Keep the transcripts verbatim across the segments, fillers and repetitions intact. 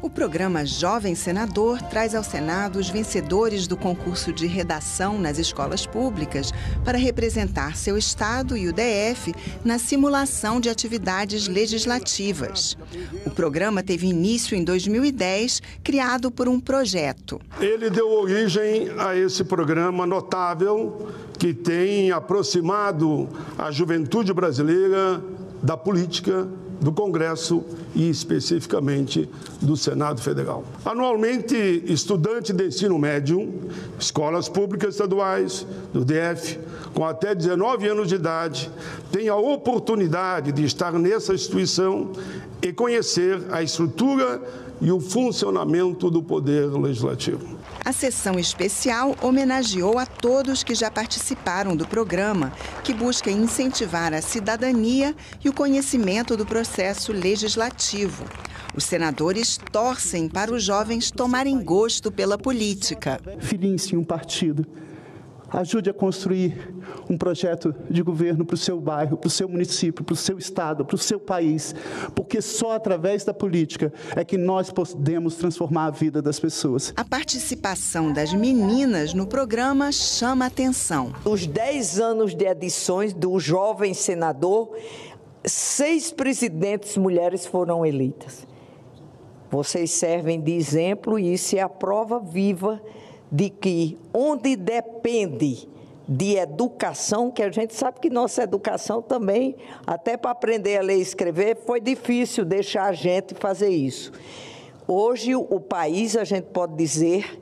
O programa Jovem Senador traz ao Senado os vencedores do concurso de redação nas escolas públicas para representar seu estado e o D F na simulação de atividades legislativas. O programa teve início em dois mil e dez, criado por um projeto. Ele deu origem a esse programa notável que tem aproximado a juventude brasileira da política, do Congresso e, especificamente, do Senado Federal. Anualmente, estudantes de ensino médio, escolas públicas estaduais, do D F, com até dezenove anos de idade, têm a oportunidade de estar nessa instituição e conhecer a estrutura e o funcionamento do Poder Legislativo. A sessão especial homenageou a todos que já participaram do programa, que busca incentivar a cidadania e o conhecimento do processo legislativo. Os senadores torcem para os jovens tomarem gosto pela política. Filie-se em um partido. Ajude a construir um projeto de governo para o seu bairro, para o seu município, para o seu estado, para o seu país, porque só através da política é que nós podemos transformar a vida das pessoas. A participação das meninas no programa chama a atenção. Os dez anos de edições do Jovem Senador, seis presidentes mulheres foram eleitas. Vocês servem de exemplo e isso é a prova viva de que onde depende de educação, que a gente sabe que nossa educação também, até para aprender a ler e escrever, foi difícil deixar a gente fazer isso. Hoje, o país, a gente pode dizer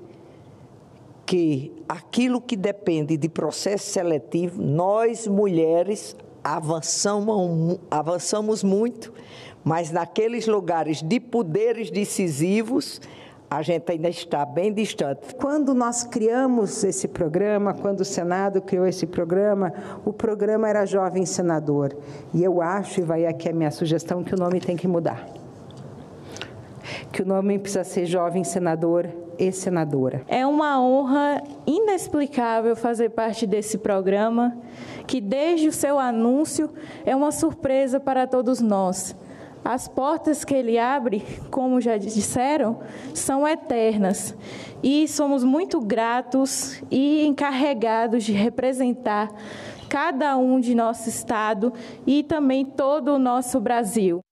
que aquilo que depende de processo seletivo, nós, mulheres, avançamos, avançamos muito, mas naqueles lugares de poderes decisivos, a gente ainda está bem distante. Quando nós criamos esse programa, quando o Senado criou esse programa, o programa era Jovem Senador. E eu acho, e vai aqui a minha sugestão, que o nome tem que mudar. Que o nome precisa ser Jovem Senador e Senadora. É uma honra inexplicável fazer parte desse programa, que desde o seu anúncio é uma surpresa para todos nós. As portas que ele abre, como já disseram, são eternas e somos muito gratos e encarregados de representar cada um de nosso estado e também todo o nosso Brasil.